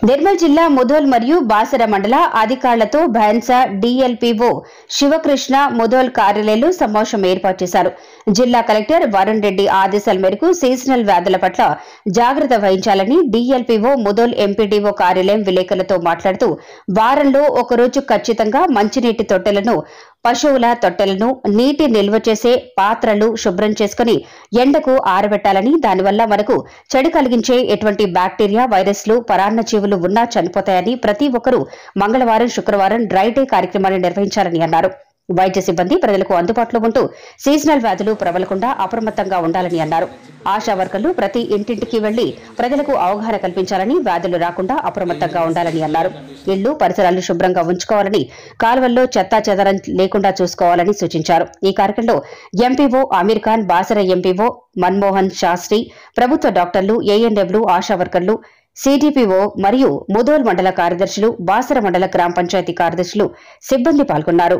నిర్మల్ జిల్లా ముధోల్ మరియు బాసర మండల అధికారులతో భైన్సా డిఎల్పిఓ శివకృష్ణ ముధోల్ కార్యాలయంలో సమావేశం ఏర్పాటు చేశారు. జిల్లా కలెక్టర్ వరుణ్ రెడ్డి ఆదేశాల మేరకు సీజనల్ వ్యాధుల పట్ల జాగ్రత్త వహించాలని డిఎల్పిఓ ముధోల్ ఎంపీడీఓ కార్యాలయం విలేకరులతో మాట్లాడుతూ వారంలో ఒకరోజు ఖచ్చితంగా మంచినీటి తొట్టెలను, పశువుల తొట్టెలను, నీటి నిల్వ చేసే పాత్రలు శుభ్రం చేసుకుని ఎండకు ఆరబెట్టాలని, దానివల్ల మనకు చెడు కలిగించే ఎటువంటి బ్యాక్టీరియా, వైరస్లు, పరాన్నజీవులు ఉన్నా చనిపోతాయని, ప్రతి ఒక్కరూ మంగళవారం, శుక్రవారం డ్రై డే కార్యక్రమాన్ని నిర్వహించాలని అన్నారు. వైద్య సిబ్బంది ప్రజలకు అందుబాటులో ఉంటూ సీజనల్ వ్యాధులు ప్రబలకుండా అప్రమత్తంగా ఉండాలని అన్నారు. ఆశా వర్కర్లు ప్రతి ఇంటింటికి వెళ్లి ప్రజలకు అవగాహన కల్పించాలని, వ్యాధులు రాకుండా అప్రమత్తంగా ఉండాలని అన్నారు. ఇళ్లు, పరిసరాలను శుభ్రంగా ఉంచుకోవాలని, కాలువల్లో చెత్తా చెదరం లేకుండా చూసుకోవాలని సూచించారు. ఈ కార్యక్రమంలో ఎంపీఓ అమీర్ ఖాన్, బాసర ఎంపీఓ మన్మోహన్ శాస్త్రి, ప్రభుత్వ డాక్టర్లు, ఏఎన్ఎంలు, ఆశా వర్కర్లు, సిడిపిఓ మరియు ముధోల్ మండల కార్యదర్శులు, బాసర మండల గ్రామ పంచాయతీ కార్యదర్శులు, సిబ్బంది పాల్గొన్నారు.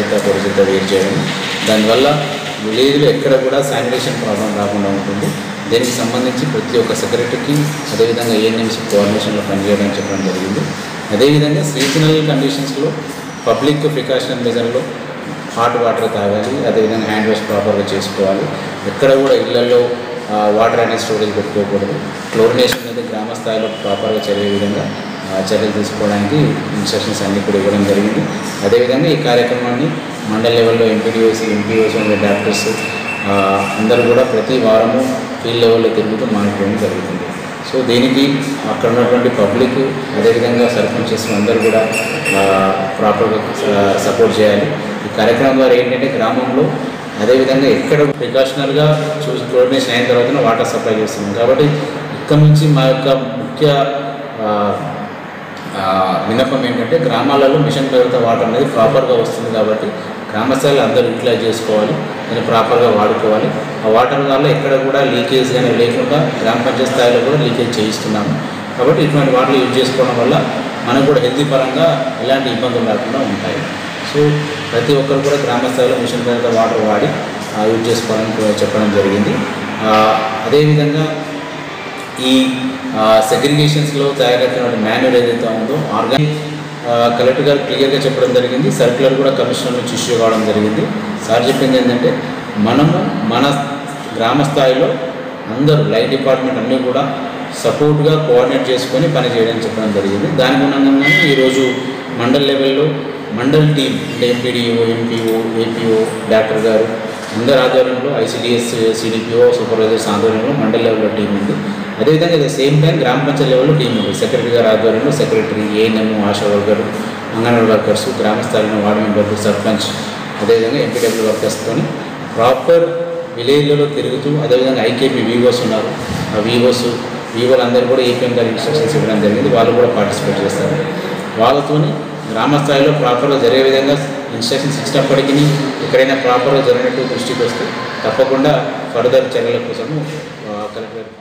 దానివల్ల విలేజ్లో ఎక్కడ కూడా శానిటేషన్ ప్రాబ్లం రాకుండా ఉంటుంది. దీనికి సంబంధించి ప్రతి ఒక్క సెక్రటరీకి, అదేవిధంగా ఏఎన్ఎంసీ కోఆర్డినేషన్లో పనిచేయడానికి చెప్పడం జరిగింది. అదేవిధంగా సీజనల్ కండిషన్స్లో పబ్లిక్ ప్రికాషన్ మెజర్లో హాట్ వాటర్ తాగాలి, అదేవిధంగా హ్యాండ్ వాష్ ప్రాపర్గా చేసుకోవాలి. ఎక్కడ కూడా ఇళ్లలో వాటర్ అనేది స్టోరేజ్ పెట్టుకోకూడదు. క్లోరినేషన్ అనేది గ్రామ స్థాయిలో ప్రాపర్గా జరిగే విధంగా చర్యలు తీసుకోవడానికి ఇన్స్ట్రక్షన్స్ అన్నీ కూడా ఇవ్వడం జరిగింది. అదేవిధంగా ఈ కార్యక్రమాన్ని మండల్ లెవెల్లో ఎంపీడీఓసి, ఎంపీఓస్, డాక్టర్స్ అందరూ కూడా ప్రతి వారము ఫీల్డ్ లెవెల్లో తిరుగుతూ మానిటరింగ్ జరుగుతుంది. సో దీనికి అక్కడ ఉన్నటువంటి పబ్లిక్, అదేవిధంగా సర్పంచెస్ అందరూ కూడా ప్రాపర్గా సపోర్ట్ చేయాలి. ఈ కార్యక్రమం ద్వారా ఏంటంటే గ్రామంలో అదేవిధంగా ఎక్కడ ప్రికాషనల్గా చూసి కోఆర్డినేషన్ అయిన తర్వాత వాటర్ సప్లై చేస్తున్నాం. కాబట్టి ఇక్కడ నుంచి మా యొక్క ముఖ్య విన్నపం ఏంటంటే గ్రామాలలో మిషన్ భగీరథ వాటర్ అనేది ప్రాపర్గా వస్తుంది. కాబట్టి గ్రామస్థాయిలో అందరూ యూటిలైజ్ చేసుకోవాలి, దాన్ని ప్రాపర్గా వాడుకోవాలి. ఆ వాటర్ వల్ల ఎక్కడ కూడా లీకేజ్ కానీ లేకుండా గ్రామ పంచాయతీ స్థాయిలో కూడా లీకేజ్ చేయిస్తున్నాము. కాబట్టి ఇటువంటి వాటర్ యూజ్ చేసుకోవడం వల్ల మనకు కూడా హెల్తీ పరంగా ఎలాంటి ఇబ్బందులు లేకుండా ఉంటాయి. సో ప్రతి ఒక్కరు కూడా గ్రామ స్థాయిలో మిషన్ భగీరథ వాటర్ వాడి యూజ్ చేసుకోవాలని చెప్పడం జరిగింది. అదేవిధంగా ఈ సెగ్రిగేషన్స్లో తయారైనటువంటి మాన్యువల్ ఏదైతే ఉందో ఆర్గానిక్ కలెక్టర్ గారు క్లియర్గా చెప్పడం జరిగింది. సర్క్యులర్ కూడా కమిషనర్ నుంచి ఇష్యూ కావడం జరిగింది. సార్ చెప్పింది ఏంటంటే మనము మన గ్రామ స్థాయిలో అందరూ లైన్ డిపార్ట్మెంట్ అన్నీ కూడా సపోర్ట్గా కోఆర్డినేట్ చేసుకొని పని చేయడానికి చెప్పడం జరిగింది. దానికి అనుగుణంగానే ఈరోజు మండల్ లెవెల్లో మండల్ టీం అంటే ఎంపీడీఓ, ఎంపీఓ, ఏపీఓ, డాక్టర్ గారు అందరి ఆధ్వర్యంలో, ఐసీడీఎస్, సిడిపిఓ, సూపర్వైజర్స్ ఆధ్వర్యంలో మండల్ లెవెల్లో టీం ఉంది. అదేవిధంగా అదే సేమ్ టైం గ్రామ పంచాయతీ లెవెల్లో టీం ఉంది. సెక్రటరీ గారి ఆధ్వర్యంలో secretary, ANM, Asha worker, anganwadi workers, గ్రామ స్థాయిలో వార్డు మెంబర్లు, సర్పంచ్, అదేవిధంగా ఎంపీడబ్ల్యూ వర్కర్స్తో ప్రాపర్ విలేజ్లలో తిరుగుతూ, అదేవిధంగా ఐకేపీ వీవోస్ ఉన్నారు. ఆ వీవోలు అందరూ కూడా ఏపీఎం గారి ఇన్స్ట్రక్షన్స్ ఇవ్వడం జరిగింది. వాళ్ళు కూడా పార్టిసిపేట్ చేస్తారు. వాళ్ళతోని గ్రామ స్థాయిలో ప్రాపర్గా జరిగే విధంగా ఇన్స్ట్రక్షన్స్ ఇచ్చినప్పటికీ ఎక్కడైనా ప్రాపర్గా జరిగినట్టు దృష్టికి వస్తే తప్పకుండా ఫర్దర్ చర్యల కోసము కలెక్టర్